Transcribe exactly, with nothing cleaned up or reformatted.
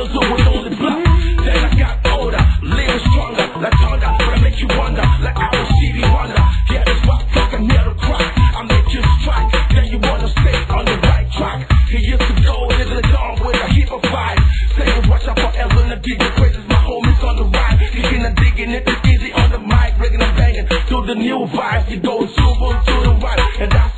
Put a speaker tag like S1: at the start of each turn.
S1: L Z was on the block. Then I got older, little stronger, like thunder, but I make you wonder, like I was Stevie Wonder. Yeah, this rock fucking never crack. I make you strike, then you wanna stay on the right track. He used to go into the dawn with a heap of vibe. Saying watch out for L Z and D J Crazy, my homies on the ride. Kicking and digging it, it's easy on the mic, rigging and banging to the new vibes. You go super to the right, and that's